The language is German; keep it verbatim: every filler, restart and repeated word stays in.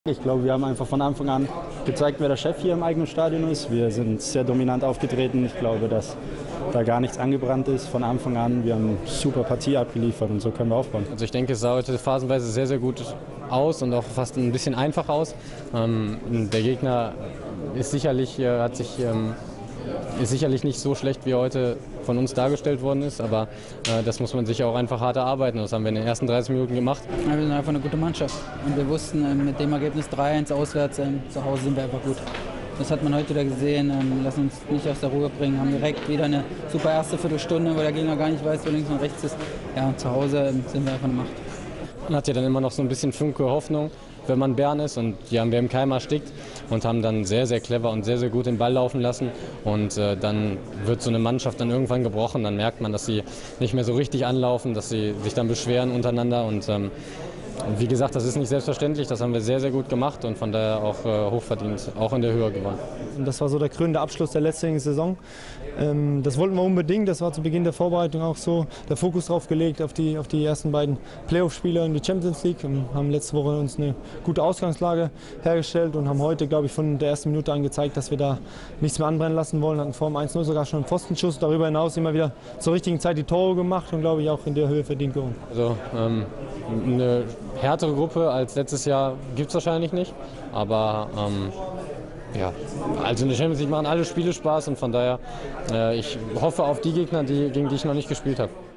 Ich glaube, wir haben einfach von Anfang an gezeigt, wer der Chef hier im eigenen Stadion ist. Wir sind sehr dominant aufgetreten. Ich glaube, dass da gar nichts angebrannt ist von Anfang an. Wir haben eine super Partie abgeliefert und so können wir aufbauen. Also ich denke, es sah heute phasenweise sehr, sehr gut aus und auch fast ein bisschen einfach aus. Ähm, der Gegner ist sicherlich, äh, hat sich, ähm, ist sicherlich nicht so schlecht, wie er heute von uns dargestellt worden ist, aber äh, das muss man sich auch einfach hart erarbeiten. Das haben wir in den ersten dreißig Minuten gemacht. Ja, wir sind einfach eine gute Mannschaft und wir wussten, äh, mit dem Ergebnis drei eins auswärts, äh, zu Hause sind wir einfach gut. Das hat man heute wieder gesehen, ähm, lassen uns nicht aus der Ruhe bringen, haben direkt wieder eine super erste Viertelstunde, wo der Gegner gar nicht weiß, wo links und rechts ist. Ja, und zu Hause äh, sind wir einfach eine Macht. Man hat ja dann immer noch so ein bisschen Funke Hoffnung, wenn man Bern ist, und die haben wir im Keim erstickt und haben dann sehr, sehr clever und sehr, sehr gut den Ball laufen lassen, und äh, dann wird so eine Mannschaft dann irgendwann gebrochen, dann merkt man, dass sie nicht mehr so richtig anlaufen, dass sie sich dann beschweren untereinander, und ähm, wie gesagt, das ist nicht selbstverständlich, das haben wir sehr, sehr gut gemacht und von daher auch äh, hochverdient, auch in der Höhe gewonnen. Und das war so der krönende Abschluss der letzten Saison. Ähm, das wollten wir unbedingt, das war zu Beginn der Vorbereitung auch so, der Fokus drauf gelegt auf die, auf die ersten beiden Playoff-Spiele in die Champions League. Wir haben letzte Woche uns eine gute Ausgangslage hergestellt und haben heute, glaube ich, von der ersten Minute an gezeigt, dass wir da nichts mehr anbrennen lassen wollen. Hatten vor dem eins null sogar schon einen Pfostenschuss, darüber hinaus immer wieder zur richtigen Zeit die Tore gemacht und, glaube ich, auch in der Höhe verdient gewonnen. Also ähm, eine härtere Gruppe als letztes Jahr gibt es wahrscheinlich nicht, aber ähm, ja, also in der Champions League machen alle Spiele Spaß, und von daher, äh, ich hoffe auf die Gegner, die, gegen die ich noch nicht gespielt habe.